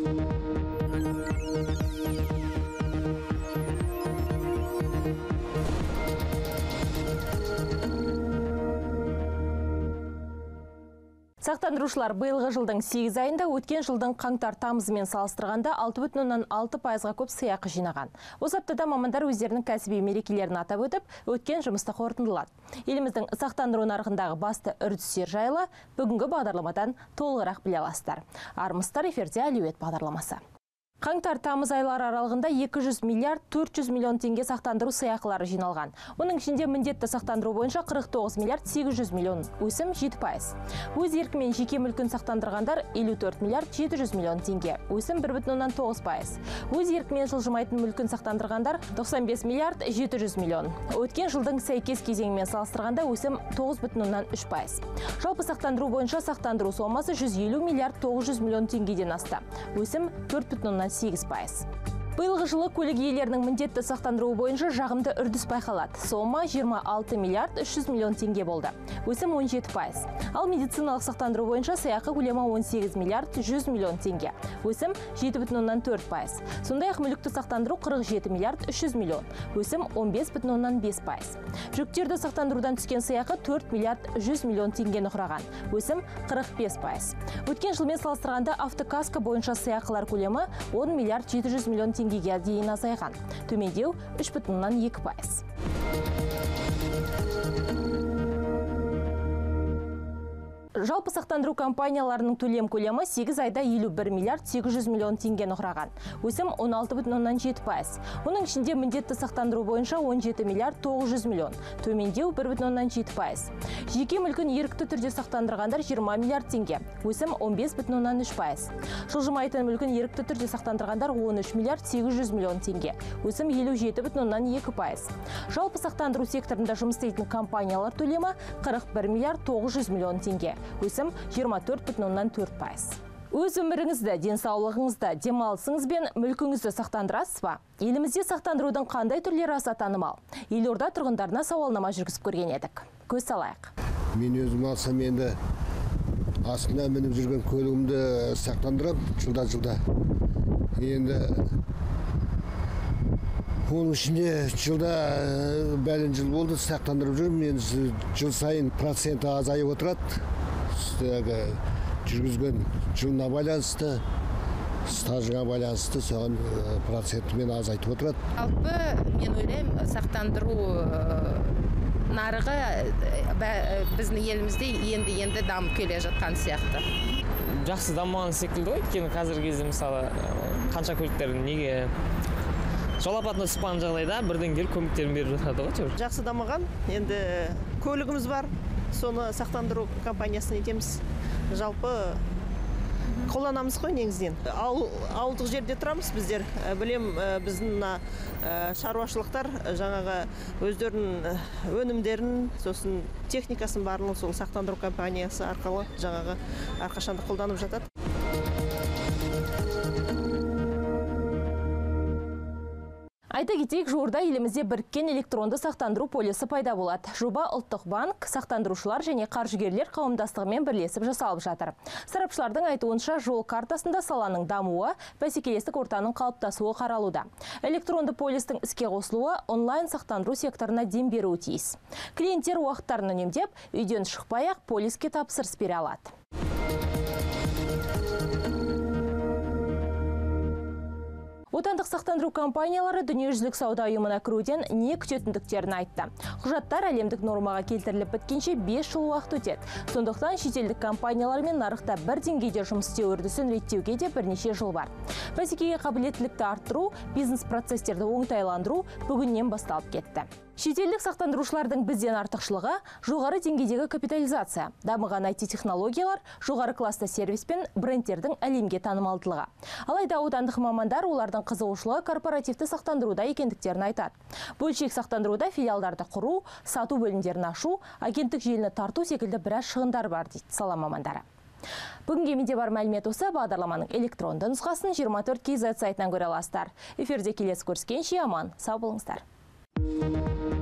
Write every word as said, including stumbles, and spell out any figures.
Сақтандырушылар биылғы жылдың сегіз айында өткен жылдың қаңтар-тамызымен салыстырғанда алты бүтін оннан алты пайызға көп сыйақы жинаған. Осы аптада мамандар өздерінің кәсіби мерекелерін атап өтіп, өткен жұмысты қорытындылады. Еліміздің сақтандыру нарығындағы басты үрдістер жайлы бүгінгі бағдарламадан толығырақ біле аласыздар. Армысыздар, эфирде әлеует бағдарламасы. Қаңтар-тамыз айлары аралығында екі жүз миллиард төрт жүз миллион теңге сақтандыру сыйақылары жиналған. Оның ішінде міндетті сақтандыру бойынша қырық тоғыз миллиард сегіз жүз миллион, өсім жеті пайыз. Өз еркімен жеке мүлкін сақтандырғандар елу төрт миллиард жеті жүз миллион теңге, өсім бір бүтін оннан тоғыз пайыз. Өз еркімен жылжымайтын мүлкін сақтандырғандар тоқсан бес миллиард жеті жүз миллион. Өткен жылдың сәйкес кезеңімен салыстырғанда өсім тоғыз бүтін оннан үш пайыз. Жалпы сақтандыру бойынша сақтандыру сомасы жүз елу миллиард тоғыз жүз миллион теңгеден асты. Өсім төрт бүтін оннан сегіз пайыз. Биылғы жылы көлік иелерінің міндетті сақтандыру бойынша жағымды үрдіс байқалады. Сома жиырма алты миллиард үш жүз миллион теңге болды. Өсім он жеті пайыз. Ал медициналық сақтандыру бойынша сыйақы көлемі он сегіз миллиард жүз миллион теңге. Өсім жеті бүтін оннан төрт пайыз. Сондай-ақ мүлікті сақтандыру қырық жеті миллиард үш жүз миллион. Өсім он бес бүтін оннан бес пайыз. Жүктерді сақтандырудан түскен сыйақы төрт миллиард жүз миллион теңгені құраған. Өсім қырық бес пайыз. Өткен жылмен салыстырғанда автокаска бойынша сыйақылар көлемі он миллиард жеті жүз миллион теңгеге дейін азайған. Төмендеу үш бүтін оннан екі пайыз. Жалпы сақтандыру компанияларының төлем көлемі сегіз айда елу бір миллиард сегіз жүз миллион теңгені құраған. Өсім он алты бүтін оннан жеті пайыз. Оның ішінде міндетті сақтандыру бойынша он жеті миллиард тоғыз жүз миллион, төмендеу бір бүтін оннан жеті пайыз. Жеке мүлкін ерікті түрде сақтандырғандар жиырма миллиард теңге, өсім он бес бүтін оннан үш пайыз. Жылжымайтын мүлкін ерікті түрде сақтандырғандар он үш миллиард сегіз жүз миллион теңге, өсім елу жеті бүтін оннан екі пайыз. Жалпы сақтандыру секторында жұмыс істейтін компаниялар төлемі қырық бір миллиард тоғыз жүз миллион теңге. Өсім жиырма төрт бүтін оннан төрт пайыз. Өз өміріңізді, денсаулығыңызды, демалысыңыз бен мүлкіңізді сақтандырасыз ба? Елімізде сақтандырудың қандай түрлері аса танымал? Елорда тұрғындарына сауалнама жүргізіп көрген едік. Көз салайық. Мен өзім алсам енді астына мініп жүрген көлігімді сақтандырам жылда-жылда. Енді оның ішінде жылда бәлін жыл болды сақтандырып жүрмін. Мен жыл сайын проценті азайып отырады. Жүргізген жылына байланысты, стажға байланысты соған процентімен азайтып отырады. Жалпы мен ойлаймын, сақтандыру нарығы біздің елімізде енді-енді дамып келе жатқан сияқты. Жақсы дамыған секілді ғой, өйткені қазіргі кезде мысалы қанша көліктер неге жол апатына түскен жағдайда бірден келіп көмектерін беріп жатады ғой. Жақсы дамыған, енді көлігіміз бар, соны сақтандыру компаниясына етеміз. Жалпы қолданамыз ғой негізінен. Ауылдық жерде тұрамыз біздер. Білем, біздің шаруашылықтар жаңағы өздерінің өнімдерін, сосын техникасын барлығын сол сақтандыру компаниясы арқылы жаңағы әрқашанда қолданып жатады. Айта кетейік, жуырда елімізде біріккен электронды сақтандыру полисі пайда болады. Жоба ұлттық банк, сақтандырушылар және қаржыгерлер қауымдастығымен бірлесіп жасалып жатыр. Сарапшылардың айтуынша жол картасында саланың дамуы, бәсекелестік ортаның қалыптасуы қаралуда. Электронды полистің іске қосылуы онлайн сақтандыру секторына дем беруі тиіс. Клиенттер уақыттарын үнемдеп, үйден шықпай-ақ полиске тапсырыс бере алады. Отандық сақтандыру компаниялары дүниежүзілік сауда ұйымына кіруден не күтетіндіктерін айтты. Құжаттар әлемдік нормаға келтіріліп біткенше бес жыл уақыт өтеді. Сондықтан шетелдік компаниялармен нарықта бір деңгейде жұмыс істеу үрдісін реттеуге де бірнеше жыл бар. Бәсекеге қабілеттілікті арттыру, бизнес процестерді оңтайландыру бүгіннен басталып кетті. Шетелдік сақтандырушылардың бізден артықшылығы жоғары деңгейдегі капитализация, дамыған ай ти технологиялар, жоғары класты сервис пен брендтердің әлемге танымалдылығы. Алайда отандық мамандар олардың қызығушылығы корпоративті сақтандыруда екендіктерін айтады. Бөлшек сақтандыруда филиалдарды құру, сату бөлімдерін ашу, агенттік желіні тарту секілді біраз шығындар бар дейді сала мамандары. Бүгінге менде бар мәлімет осы. Бағдарламаның электронды нұсқасын жиырма төрт кей зет сайтынан көре аласыздар. Эфирде келесі көріскенше аман сау болыңыздар.